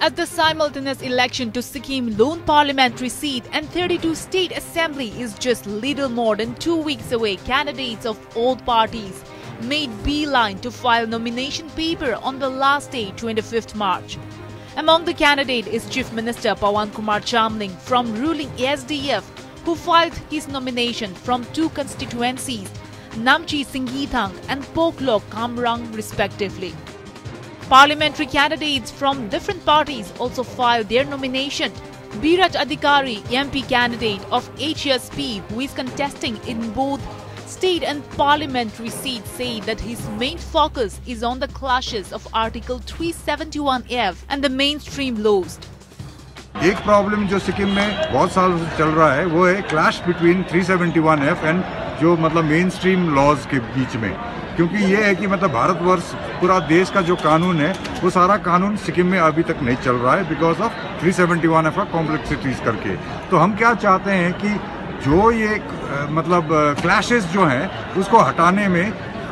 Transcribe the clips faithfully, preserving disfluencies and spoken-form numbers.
As the simultaneous election to Sikkim lone parliamentary seat and thirty-two state assembly is just little more than two weeks away, candidates of all parties made beeline to file nomination paper on the last day, twenty-fifth March. Among the candidates is Chief Minister Pawan Kumar Chamling from ruling S D F, who filed his nomination from two constituencies, Namchi, Singhithang and Poklok, Kamrang respectively. Parliamentary candidates from different parties also filed their nomination. Birat Adhikari, M P candidate of H S P, who is contesting in both state and parliamentary seats, say that his main focus is on the clashes of Article three seventy-one F and the mainstream laws. एक problem जो सिक्किम में बहुत साल से चल रहा है वो है clash between three seventy one F and जो मतलब मेन स्ट्रीम लॉज के बीच में, क्योंकि ये है कि मतलब भारतवर्ष पूरा देश का जो कानून है वो सारा कानून सिक्किम में अभी तक नहीं चल रहा है because of three seventy one F का कॉम्प्लेक्सिटीज करके। तो हम क्या चाहते हैं कि जो ये मतलब क्लैशेस जो हैं उसको हटाने में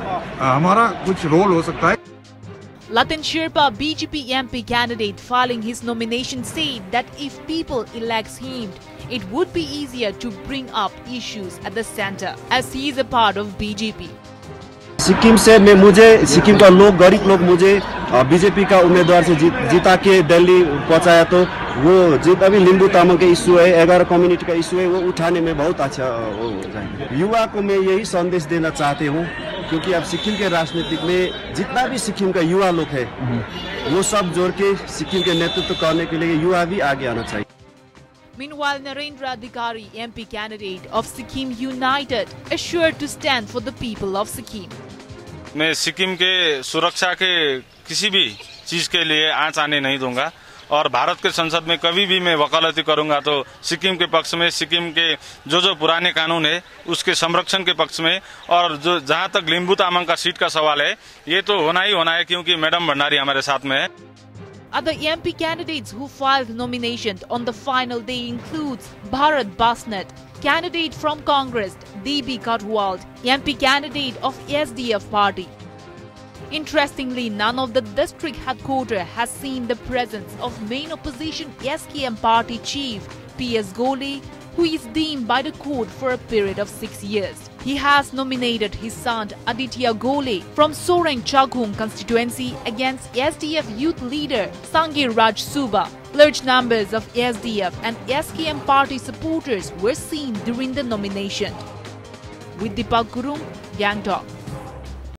हमारा कुछ रोल हो सकता है। Latin Sherpa, B J P M P candidate filing his nomination, said that if people elect him, it would be easier to bring up issues at the center, as he is a part of B J P. Sikkim से मैं मुझे सिक्किम का लोग गरीब लोग मुझे BJP का उम्मीदवार से जीत, जीता के दिल्ली पहुंचाया, तो वो जितना भी लिंबू तामांग के इशू है, ग्यारह कम्युनिटी का इशू है, वो उठाने में बहुत अच्छा हो जाएगा। युवा को मैं यही संदेश देना चाहती हूँ, क्योंकि अब सिक्किम के राजनीतिक में जितना भी सिक्किम का युवा लोग है वो सब जोड़ के सिक्किम के नेतृत्व करने के लिए युवा भी आगे आना चाहिए। Meanwhile, Narendra Adhikari, M P candidate of Sikkim United, assured to stand for the people of Sikkim. मैं सिक्किम के सुरक्षा के किसी भी चीज के लिए आंच आने नहीं दूंगा और भारत के संसद में कभी भी मैं वकालती करूंगा तो सिक्किम के पक्ष में, सिक्किम के जो जो पुराने कानून है उसके संरक्षण के पक्ष में, और जो जहां तक लिंबू तामांग का सीट का सवाल है ये तो होना ही होना है क्योंकि मैडम भंडारी हमारे साथ में है। Other M P candidates who filed nomination on the final day includes Bharat Basnet, candidate from Congress, D B Katwald, M P candidate of S D F party. Interestingly, none of the district headquarter has seen the presence of main opposition S K M party chief P S Gole, who is deemed by the court for a period of six years. He has nominated his son Aditya Gole from Soreng Chakhung constituency against S D F youth leader Sangir Raj Suba. Large numbers of S D F and S K M party supporters were seen during the nomination. With Deepak Gurung, Gangtok.